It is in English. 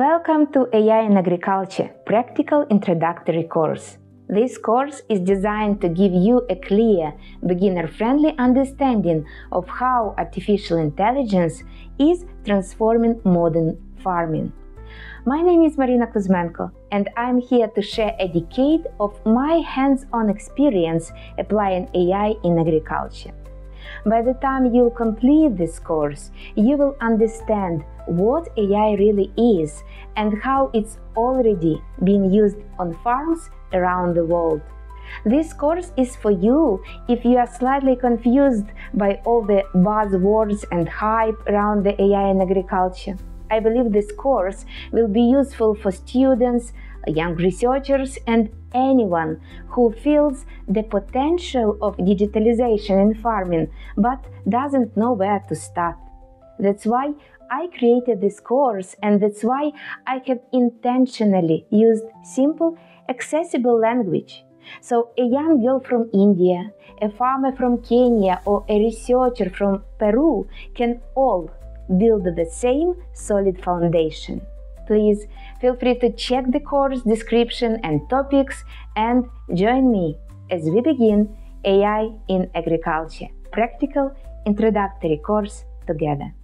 Welcome to AI in Agriculture, Practical Introductory Course. This course is designed to give you a clear, beginner-friendly understanding of how artificial intelligence is transforming modern farming. My name is Maryna Kuzmenko, and I'm here to share a decade of my hands-on experience applying AI in agriculture. By the time you'll complete this course, you will understand what AI really is and how it's already being used on farms around the world. This course is for you if you are slightly confused by all the buzzwords and hype around the AI in agriculture. I believe this course will be useful for students, young researchers, and anyone who feels the potential of digitalization in farming but doesn't know where to start. That's why I created this course, and that's why I have intentionally used simple, accessible language. So a young girl from India, a farmer from Kenya, or a researcher from Peru can all build the same solid foundation. Please feel free to check the course description and topics and join me as we begin AI in Agriculture, Practical Introductory Course together.